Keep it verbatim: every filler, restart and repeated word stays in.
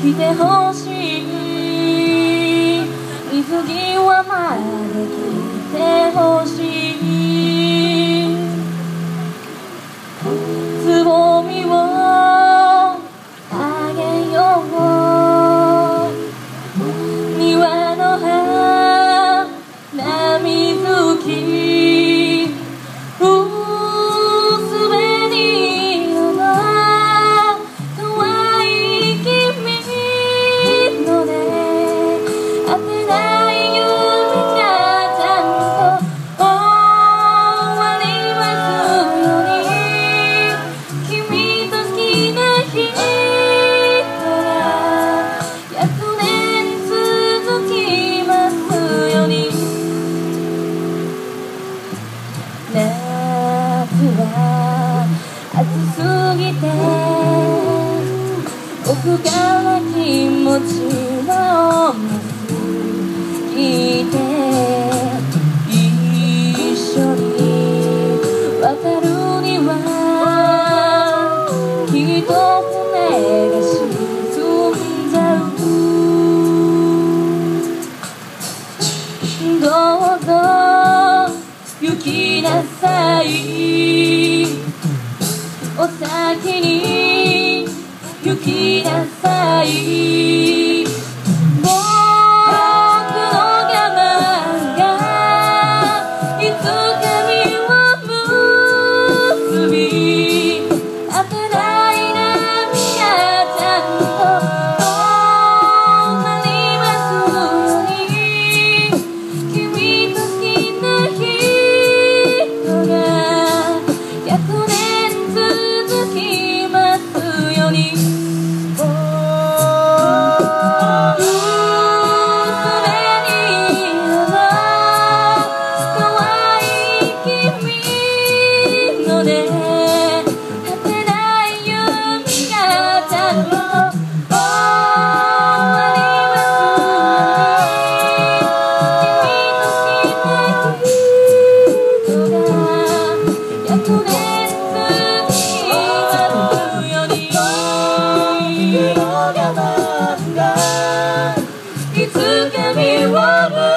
来てほしい。水際まで来てほしい。つぼみをあげよう。庭の花水木、薄紅色の可愛い君のね、当てない夢がちゃんと終わりますように。君と好きな人が百年続きますように。夏は暑すぎて僕から気持ちを聞いて、一緒に渡るにはきっと船が沈んじゃう。どうぞ行きなさい。お先に行きなさい。僕の我慢がいつか実を結び、当てない波がちゃんと止まりますように。君と好きな人が百年続きますように。いつか見を